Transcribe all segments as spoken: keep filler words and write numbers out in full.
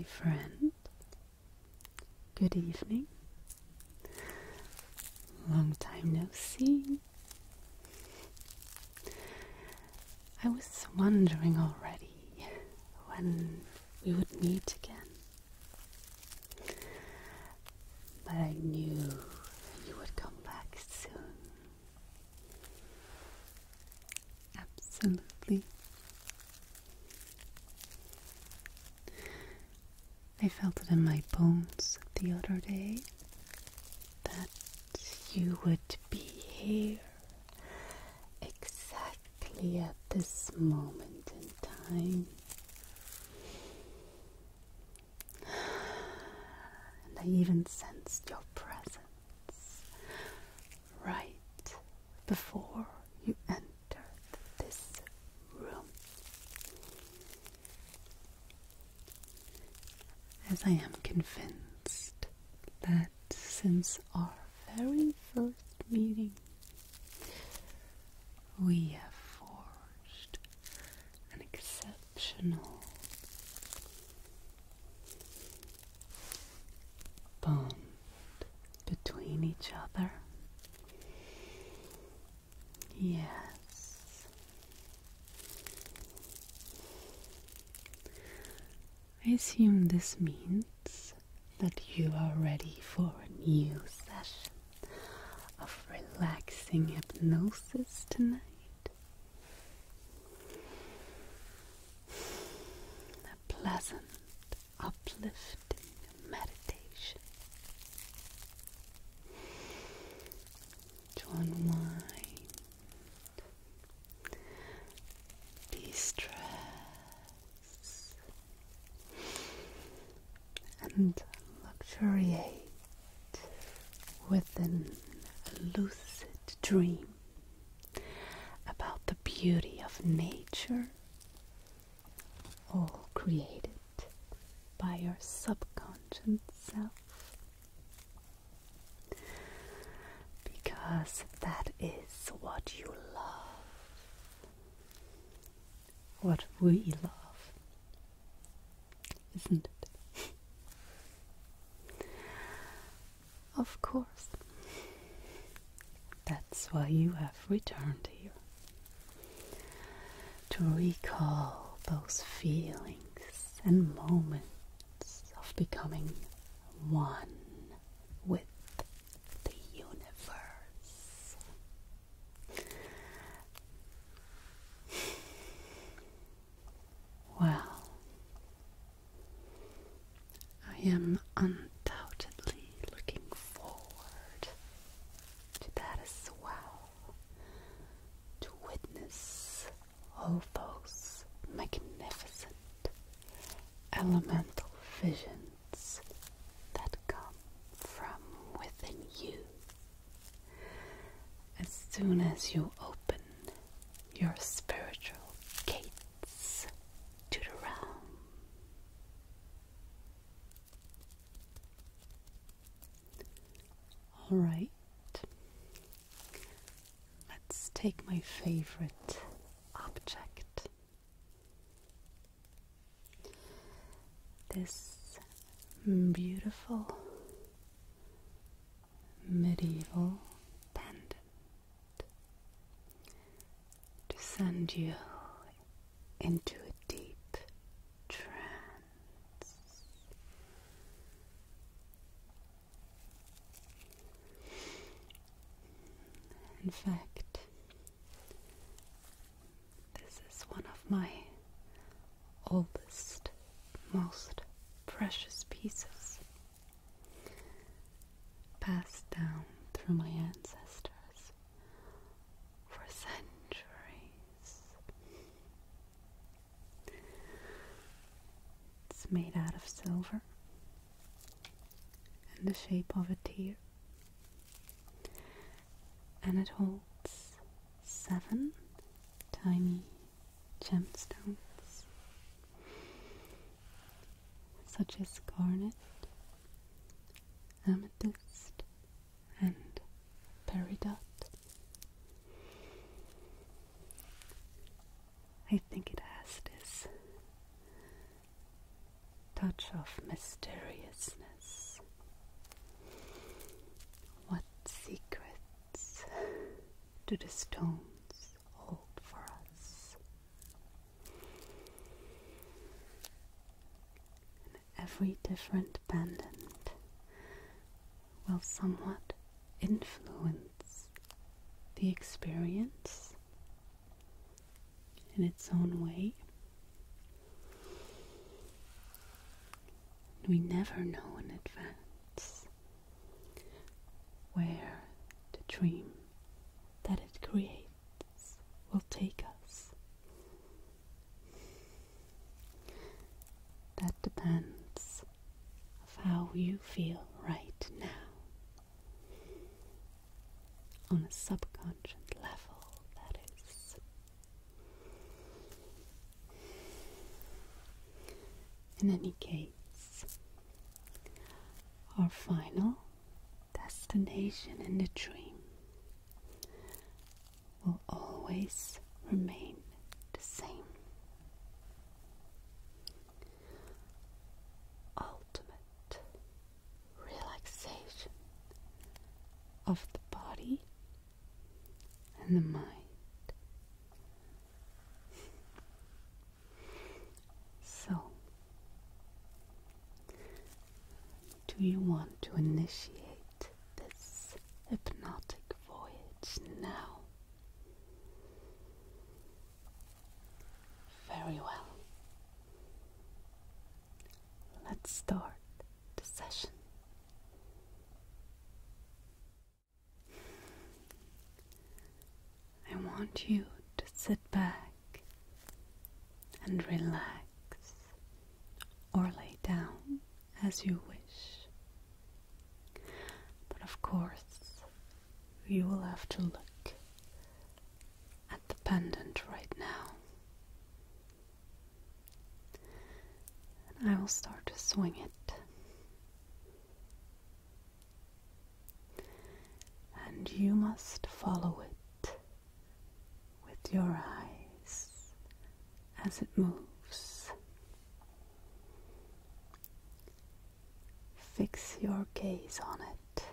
my friend. Good evening. Long time no see. I was wondering already when we would meet again. But I knew you would come back soon. Absolutely. I felt it in my bones the other day that you would be here exactly at this moment in time. And I even sensed your presence right before you entered this room. As I am convinced that since our very first meeting, we have forged an exceptional bond between each other. Yes. I assume this means that you are ready for a new session of relaxing hypnosis tonight. A pleasant, uplifting meditation to unwind, de-stress, and luxuriate within a lucid dream about the beauty of nature, all created by your subconscious self. Because that is what you love, what we love, isn't it? Of course. That's why you have returned here. To recall those feelings and moments of becoming one with the universe. Well, I am undoubtedly looking forward to that as well, to witness all those magnificent elemental visions that come from within you as soon as you open your spiritual gates to the realm. All right, let's take my favorite object. This beautiful medieval pendant to send you into a deep trance. In fact, this is one of my oldest, most precious pieces, passed down through my ancestors for centuries. It's made out of silver in the shape of a tear, and it holds seven tiny gemstones, such as garnet, amethyst, and peridot. I think it has this touch of of mysteriousness. What secrets do the stones hold for us? And every different pendant will somewhat influence the experience in its own way. We never know in advance where the dream that it creates will take us. That depends of how you feel right now on a subconscious level, that is. In any case, our final destination in the dream will always remain the same. Ultimate relaxation of the body and the mind. So, do you want to initiate this hypnotic voyage now? Very well. Let's start the session. I want you to sit back and relax, or lay down as you wish. But of course, you will have to look at the pendant right now. And I will start to swing it. And you must follow it with your eyes as it moves. Fix your gaze on it.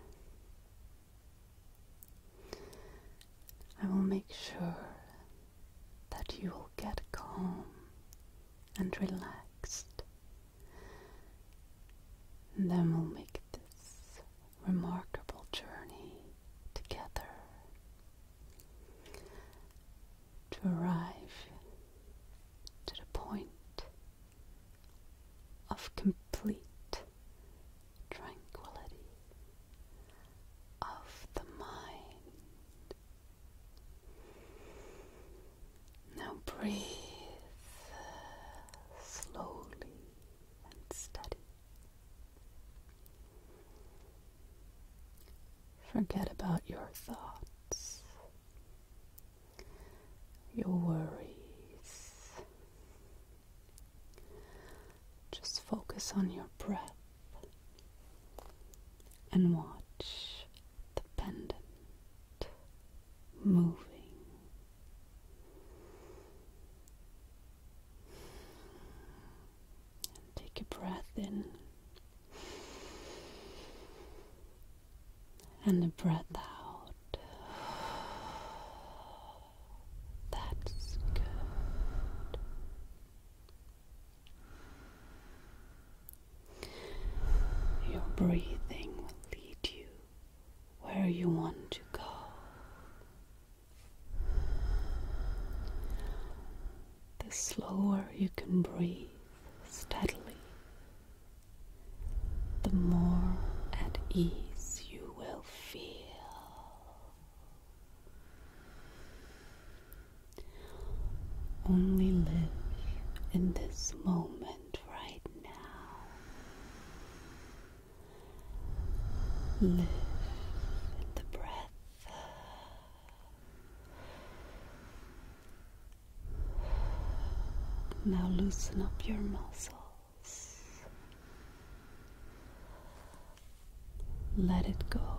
I will make sure that you will get calm and relaxed, and then we'll make this remarkable journey together to arrive to the point of complete tranquility of the mind. Now breathe slowly and steady. Forget about your thoughts, your worries. Just focus on your breath and watch the pendant moving. And take a breath in and a breath out. That's good. Your breathing will lead you where you want to go. The slower you can breathe steadily, the more at ease you will feel. Only live in this moment right now. Live in the breath. Now loosen up your muscles. Let it go.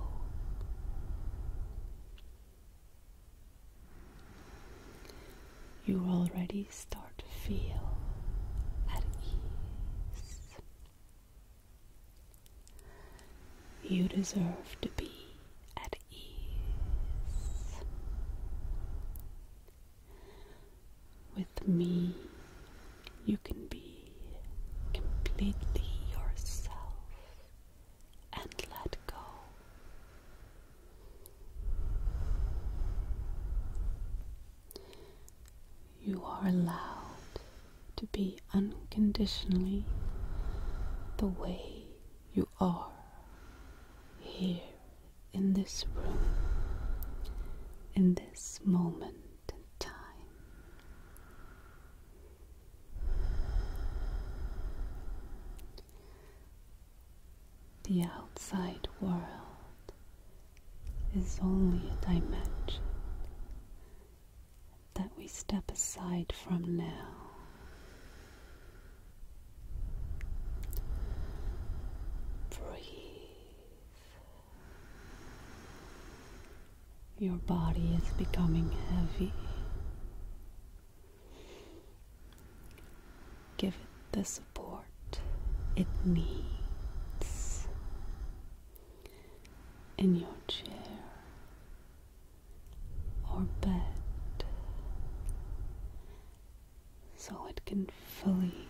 You already start to feel at ease. You deserve to be at ease. With me, you can be completely yourself and let go. You are allowed to be unconditionally the way you are here in this room, in this moment in time. The outside world is only a dimension that we step aside from now. Your body is becoming heavy. Give it the support it needs in your chair or bed so it can fully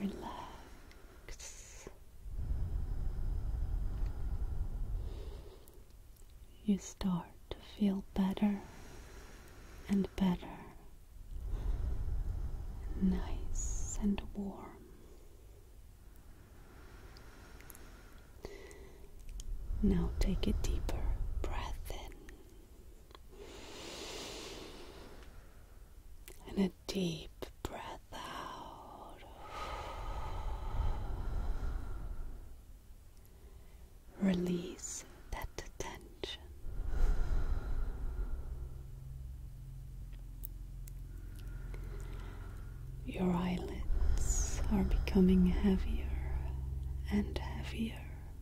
relax. You start to feel better and better, nice and warm. Now take a deeper breath in and a deep breath out. Release that tension. Your eyelids are becoming heavier and heavier.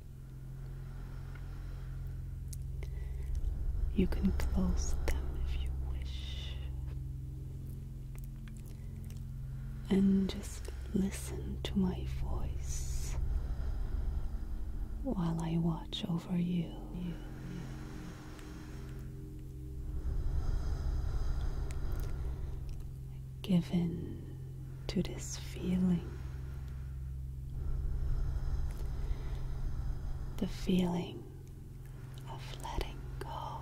You can close them if you wish. And just listen to my voice while I watch over you. Give in to this feeling. The feeling of letting go.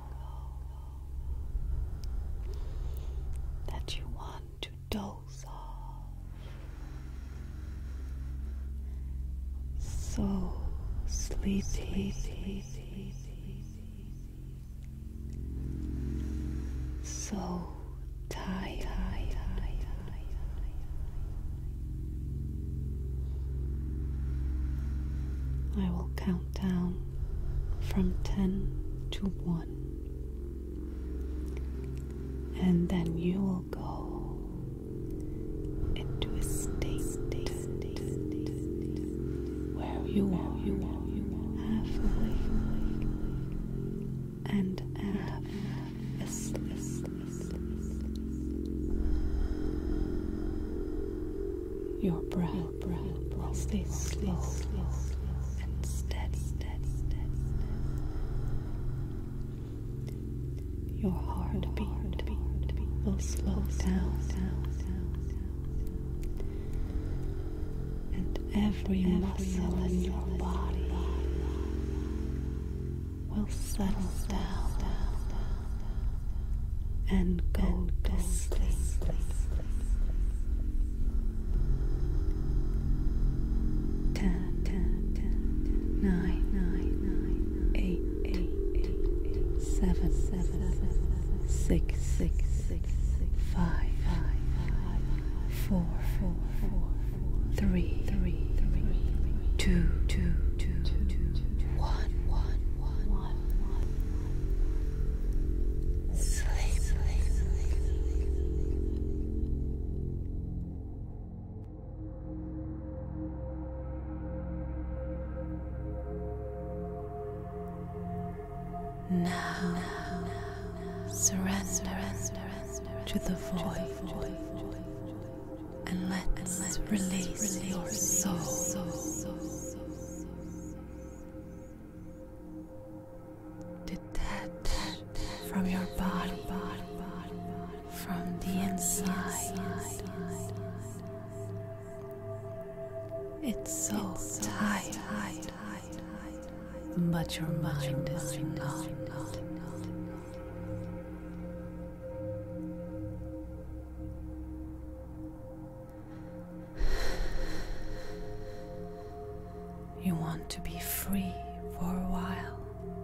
That you want to doze off. So sleepy. So tired. I will count down from ten to one, and then you will go into a state where you are, you are, you are half awake and half asleep. Your breath, breath, breath, stay slow. And steady, steady, steady. Your heartbeat will slow down, down, down, and every muscle in your body will settle down and go to sleep. Seven, seven, six, six, six, five, five, four, four, four, three, three, two, two, two, one, one, one, one. Sleep, sleep, sleep. Now, surrender to the void and let's release your soul. from your body, from the inside. It's so tired, but your mind is not. You want to be free for a while,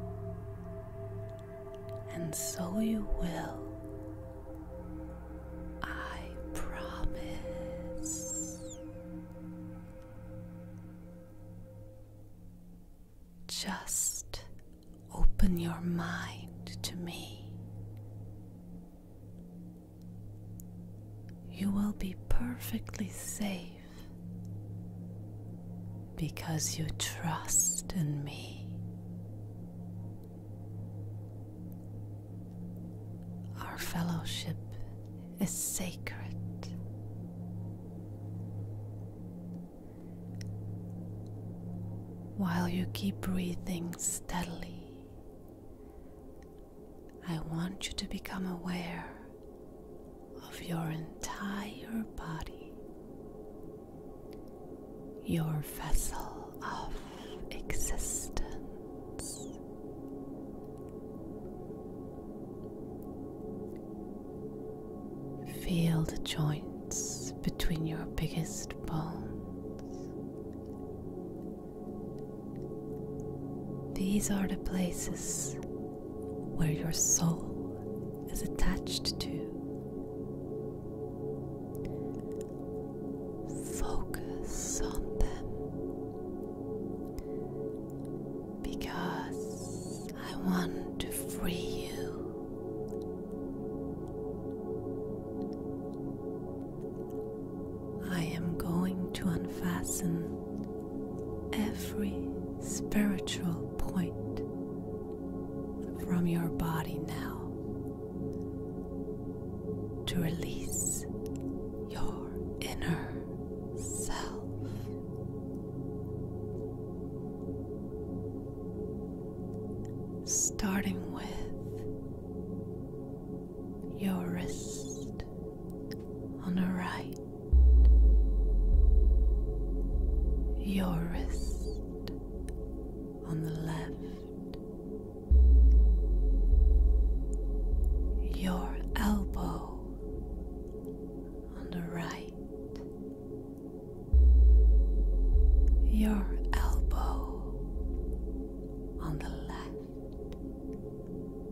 and so you will. I promise. Just open your mind to me. You will be perfectly safe because you trust in me. Our fellowship is sacred. While you keep breathing steadily, I want you to become aware of your entire body, your vessel of existence. Feel the joints between your biggest bones. These are the places where your soul is attached to. Focus on them, because I want to free you. I am going to unfasten every spiritual point from your body now to release your inner self. Starting with your wrist on the right, your wrist on the left, your elbow on the right, your elbow on the left,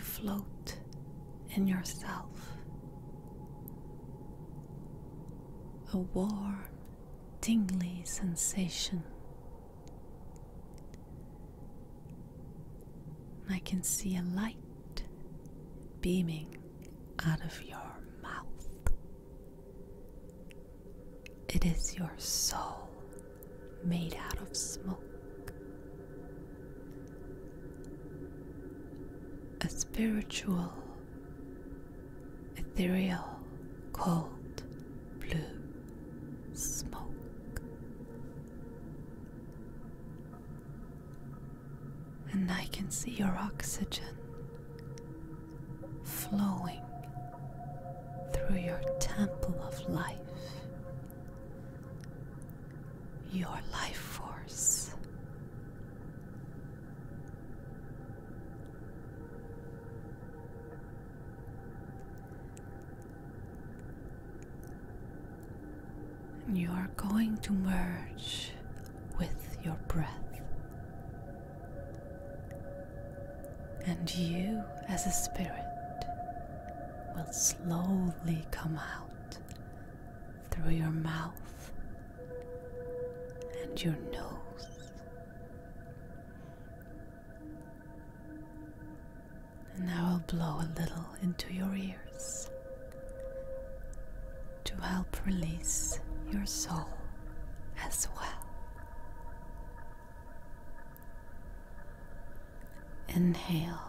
float in yourself. A warm, tingly sensation. I can see a light beaming out of your mouth. It is your soul made out of smoke. A spiritual, ethereal, cold blue smoke. And I can see your oxygen flowing through your temple of life, your life force. And you are going to merge with your breath. And you, as a spirit, will slowly come out through your mouth and your nose. And I will blow a little into your ears to help release your soul as well. Inhale.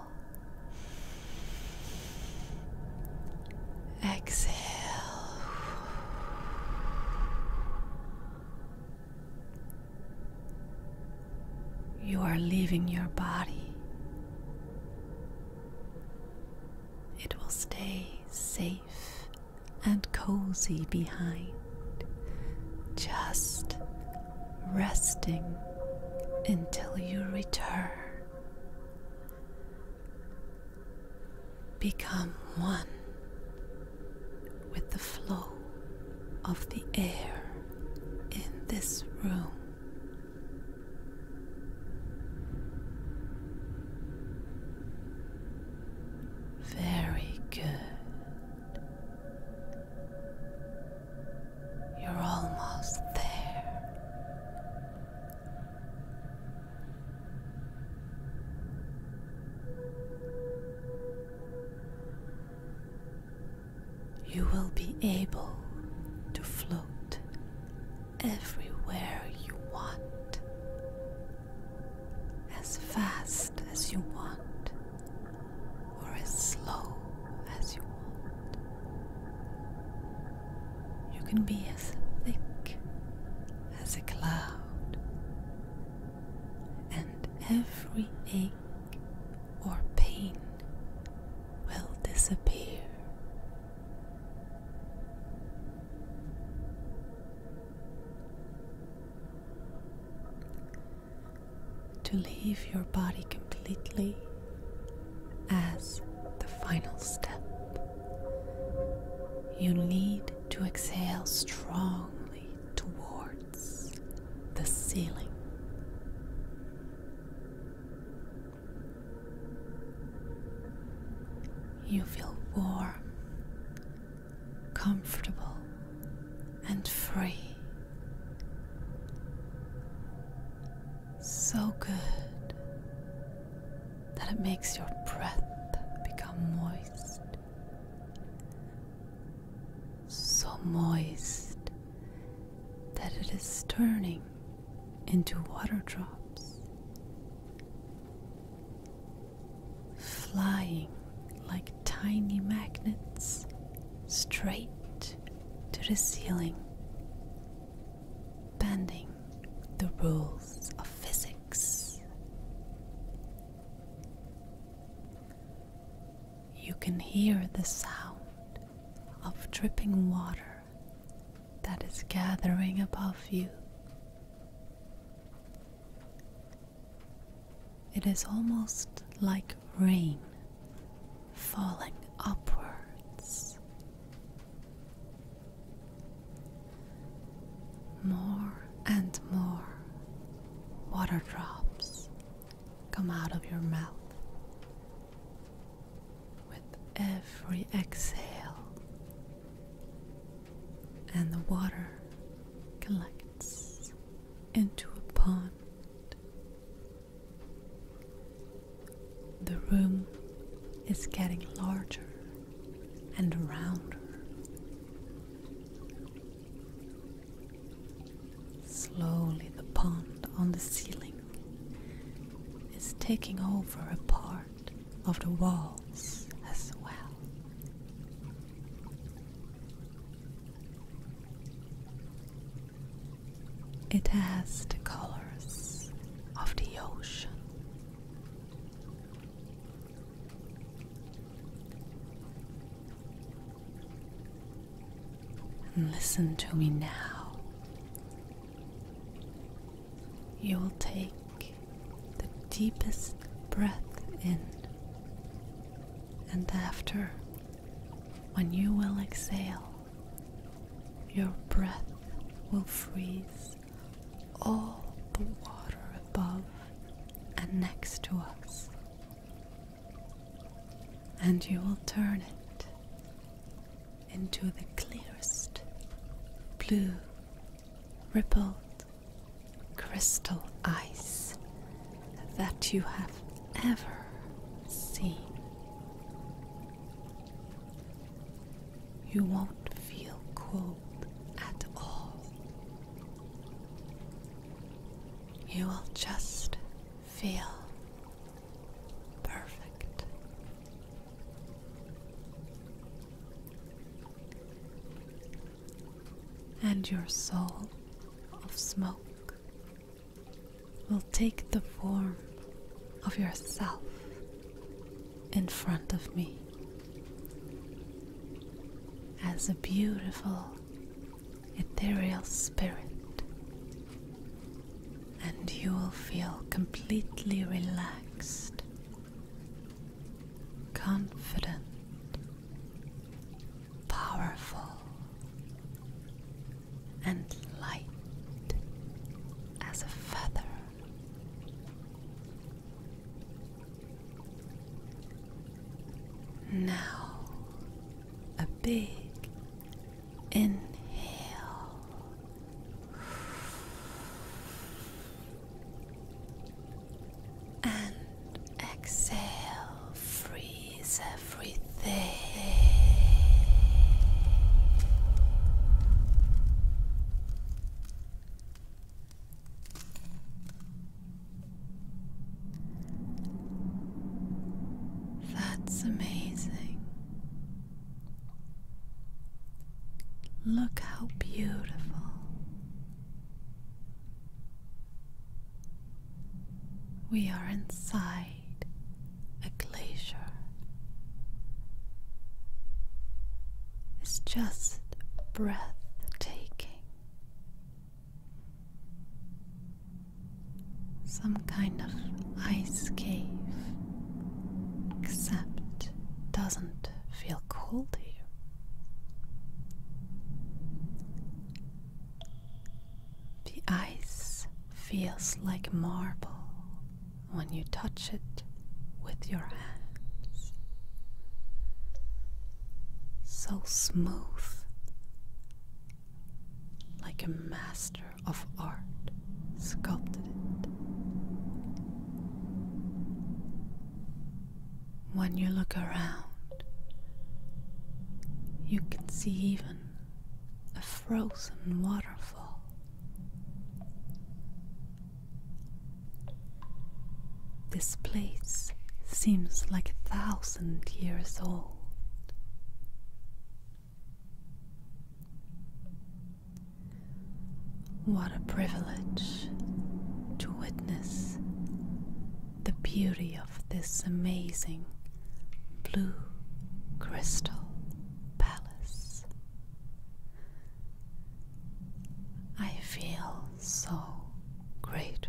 Exhale. You are leaving your body. It will stay safe and cozy behind, just resting until you return. Become one with the flow of the air in this room. Very good. You're almost there. You will be able to float everywhere you want, as fast as you want, or as slow as you want. You can be as thick as a cloud, and every ache or pain will disappear. To leave your body completely as the final step, you need to exhale strongly towards the ceiling. You feel warm, comfortable, and free. So good that it makes your breath become moist. So moist that it is turning into water drops, flying like tiny magnets straight to the ceiling, bending the rules of physics. You can hear the sound of dripping water that is gathering above you. It is almost like rain falling upwards. More and more water drops come out of your mouth, water collects into a pond. The room is getting larger and rounder. Slowly, the pond on the ceiling is taking over a part of the walls as well. It has the colors of the ocean. And listen to me now. You will take the deepest breath in, and after, when you will exhale, your breath will freeze all the water above and next to us, and you will turn it into the clearest blue rippled crystal ice that you have ever seen. You won't feel cold at all. You will just feel perfect. And your soul of smoke will take the form of yourself in front of me as a beautiful ethereal spirit, and you will feel completely relaxed, confident, powerful, and light as a feather. Now, a big inhale, and exhale, freeze everything. That's amazing. Look how beautiful. We are inside a glacier. It's just breathtaking. Some kind of ice cave, except doesn't feel cold here. The ice feels like marble when you touch it with your hands. So smooth, like a master of art sculpted it. When you look around, you can see even a frozen waterfall. This place seems like a thousand years old. What a privilege to witness the beauty of this amazing blue crystal palace. I feel so grateful.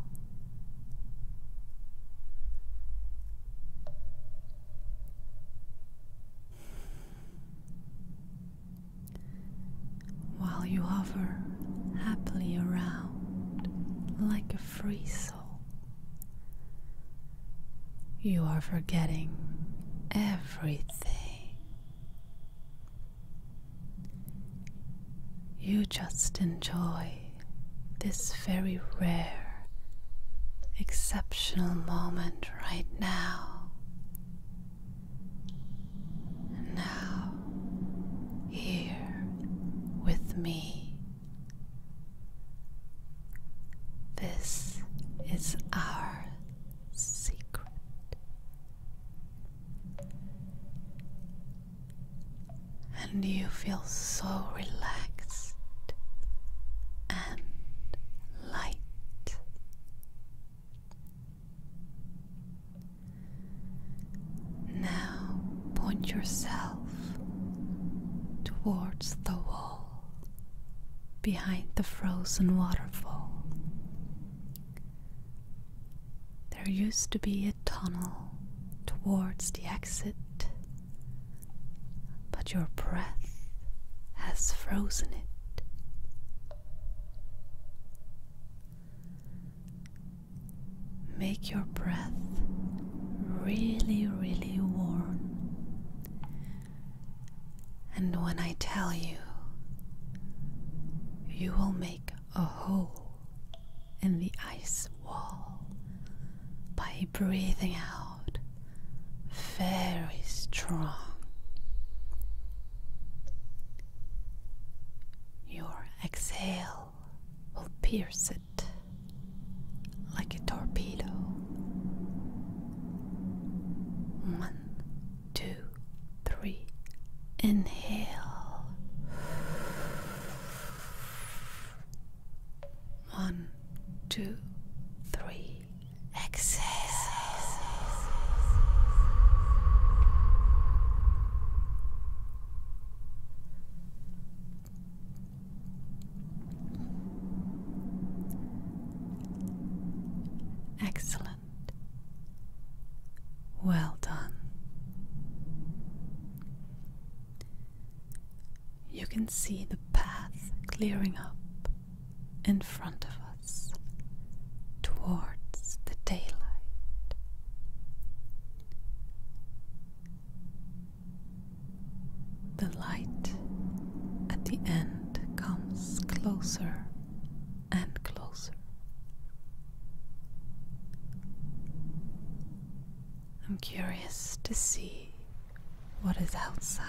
While you hover happily around like a free soul, you are forgetting everything. just enjoy this very rare, exceptional moment right now. Now, here with me. This is our secret. And you feel so relaxed and light. Now point yourself towards the wall behind the frozen waterfall. There used to be a tunnel towards the exit, but your breath has frozen it. Make your breath really, really warm. And when I tell you, you will make a hole in the ice wall by breathing out very strong. Your exhale will pierce it like a torpedo. One, two, three. Inhale. One, two, three. Exhale. Excellent. Well done. You can see the path clearing up in front of us towards the daylight. The light at the end comes closer and closer. I'm curious to see what is outside.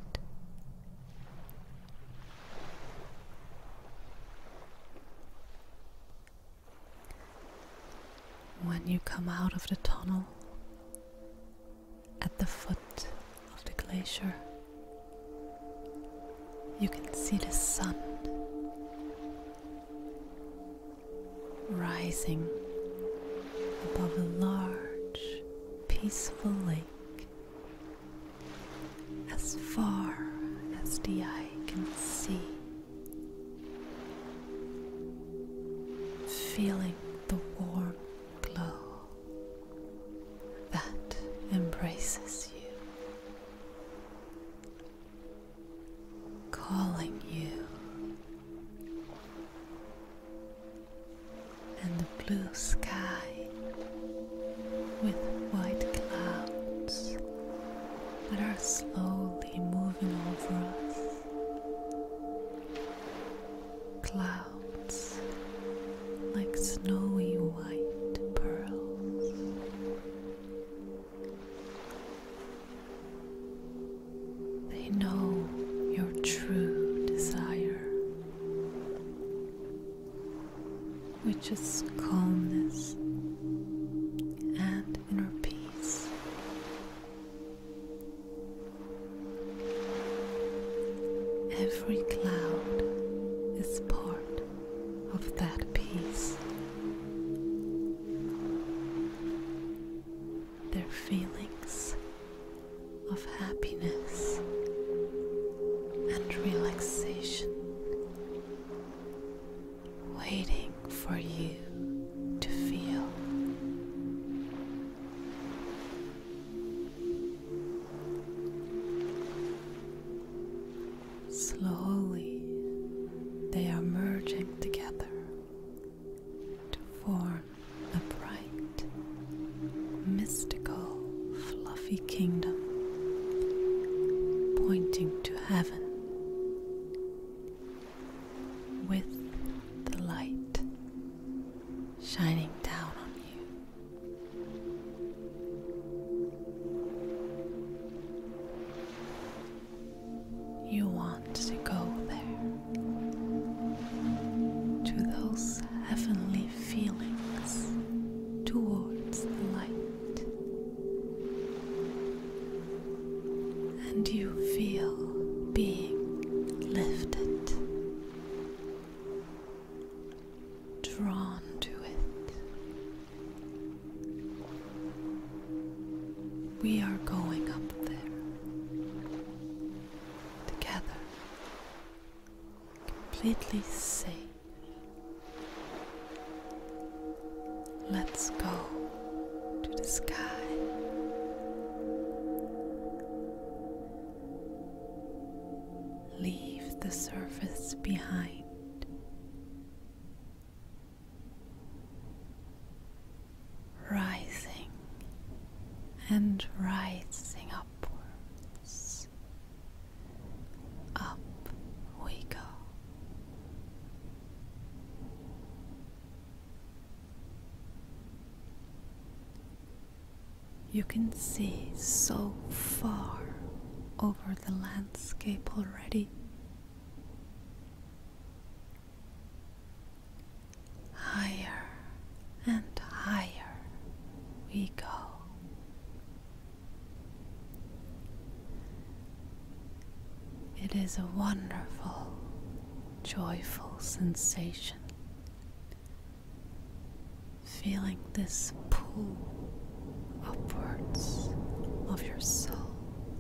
When you come out of the tunnel at the foot of the glacier, you can see the sun rising above a large, peaceful lake as far as the eye can see, feeling the warm glow that embraces you, calling you, and the blue sky with white clouds that are slowly moving over us. Clouds like snowy white pearls. They know your true desire, which is calmness and inner peace. Every cloud is part of that peace. Their feelings of happiness and relaxation, waiting for you to feel. Slowly, they are merging together to form a bright, mystical, fluffy kingdom pointing to heaven. with the light shining down on you. You want to go there, to those heavenly feelings towards the light, and you feel being lifted, drawn to it. We are going up there together, completely safe. Let's go to the sky. Leave the surface behind. Rising and rising upwards. Up we go. You can see so far over the landscape already. Higher and higher we go. It is a wonderful, joyful sensation, feeling this pull upwards of your soul.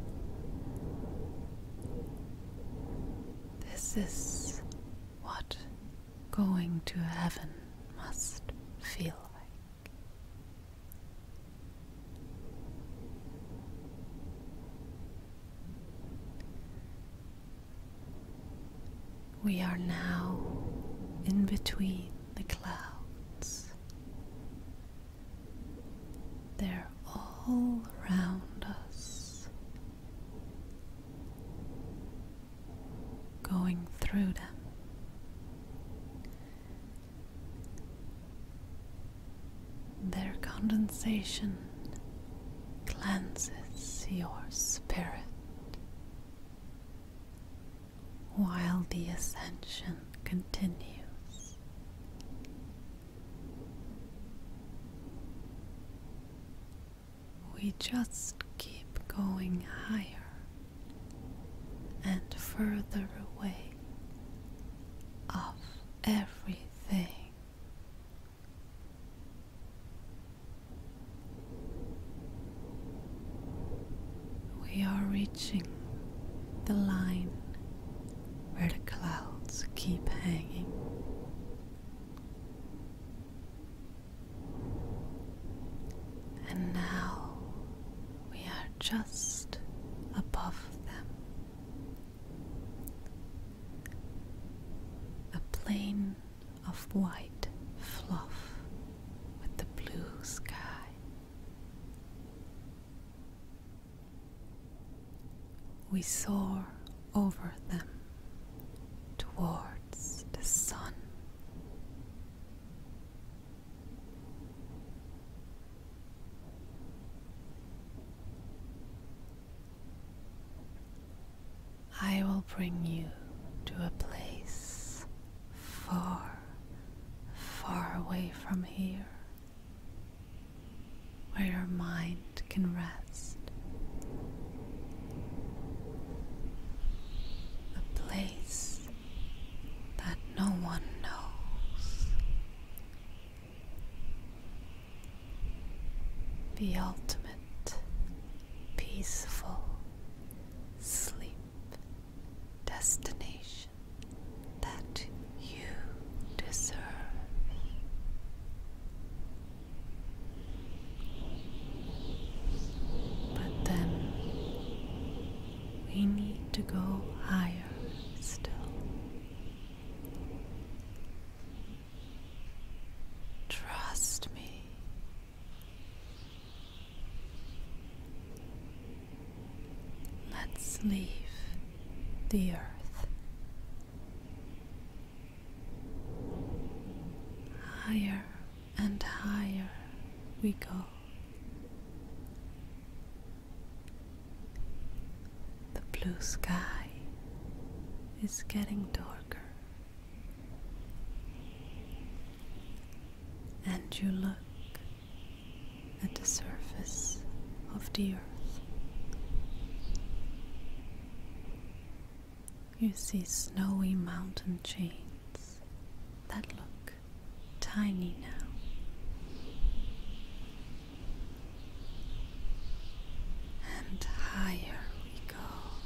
This is what going to heaven must feel like. We are now in between the clouds. They're all around us, going through them. Their condensation cleanses your spirit, while the ascension continues. We just keep going higher and further away of everything. We are reaching the line where the clouds keep hanging. And now we are just above them. A plain of white fluff with the blue sky. We soar over them towards the sun. I will bring you to a place far, far away from here, where your mind can rest. A place that no one knows. The ultimate peaceful sleep destination that you deserve. But then we need to go higher still. Trust me. Let's leave the earth higher and higher we go. The blue sky is getting darker, and you look at the surface of the earth. You see snowy mountain chains that look tiny now. And higher we go.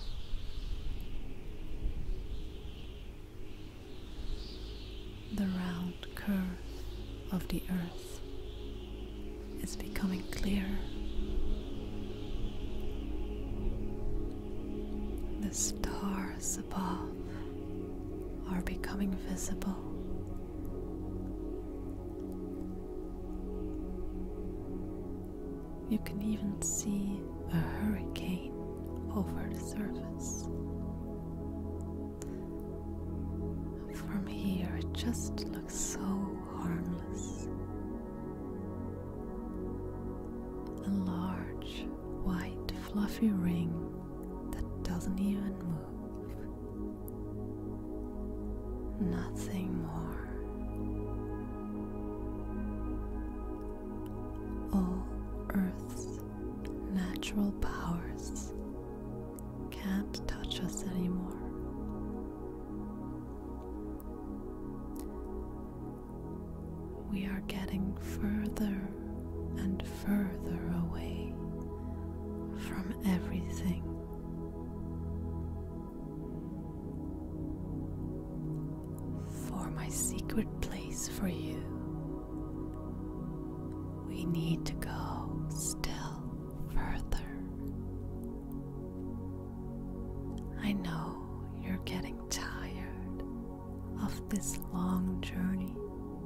The round curve of the earth is becoming clearer. The stars above are becoming visible. You can even see a hurricane over the surface. From here it just looks so harmless. A large, white, fluffy ring that doesn't even move. Nothing more. All Earth's natural powers can't touch us anymore. We are getting further and further away from everything. For my secret place for you, we need to go still further. I know you're getting tired of this long journey.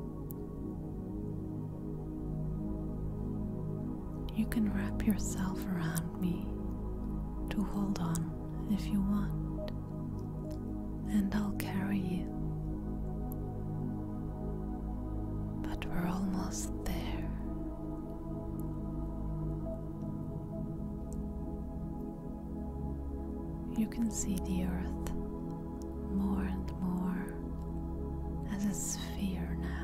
You can wrap yourself around me to hold on if you want, and I'll carry you. But we're almost there. You can see the earth more and more as a sphere now.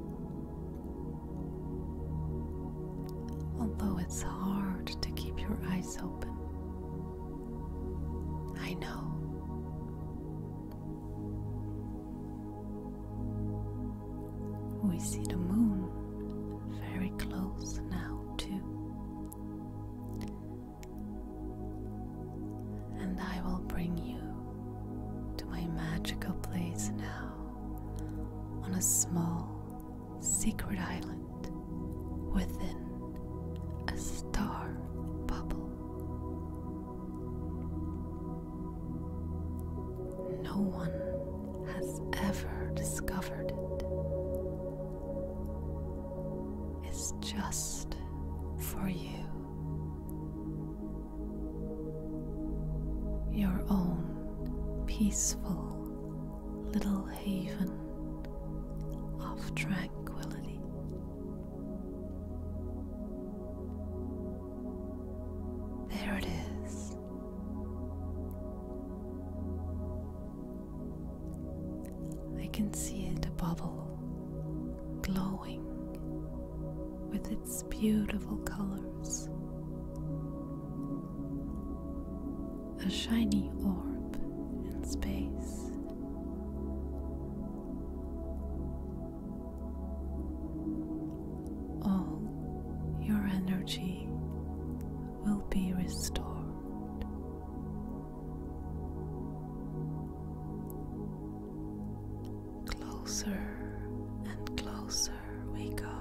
Although it's hard to keep your eyes open, I know. We see the moon very close now too. And I will bring you to my magical place now on a small secret island within a star bubble. No one has ever discovered it. It's just for you. Your own peaceful little haven of tranquility. There it is. I can see it, a bubble, glowing with its beautiful colors. A shiny orb in space. All your energy will be restored. Closer and closer we go.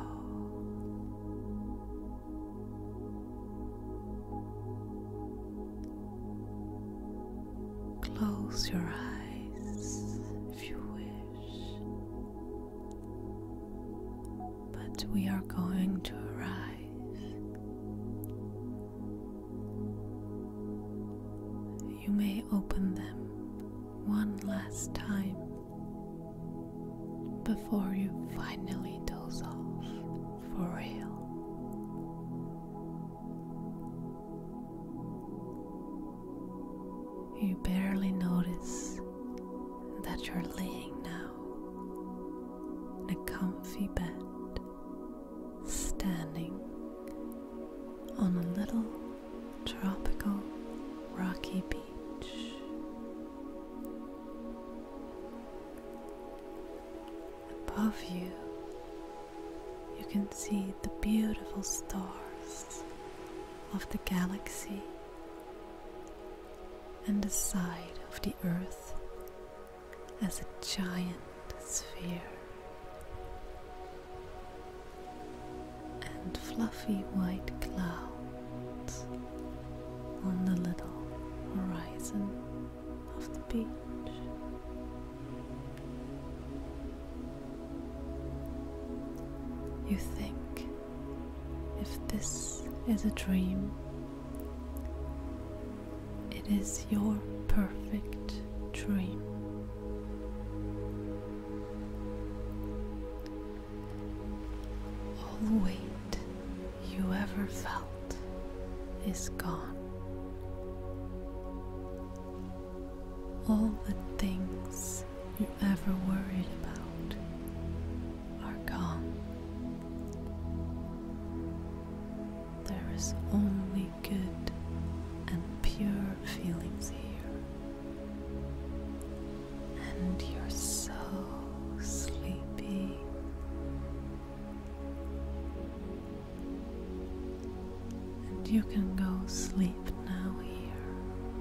Close your eyes if you wish, but we are going to arrive. You may open them one last time, before you finally doze off for real. You barely notice that you're laying now in a comfy bed, standing on a little tropical rocky beach. Above you, you can see the beautiful stars of the galaxy and the side of the Earth as a giant sphere, and fluffy white clouds on the little horizon of the beach. You think, if this is a dream, it is your perfect dream. All the weight you ever felt is gone. All the things you ever worried about are gone. There is only good and pure feelings here, and you're so sleepy. And you can go sleep now here.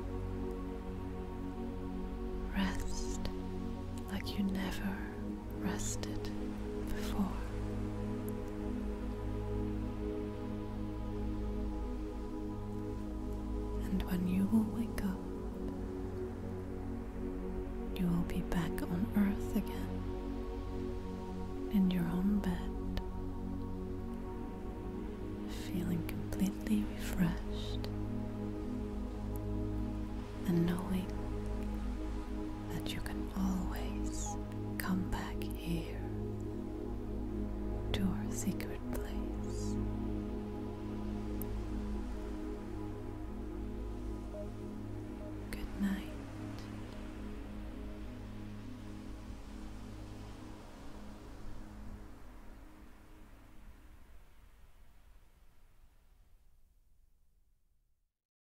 Rest like you never rested before. And when you will wake up, you will be back on Earth again.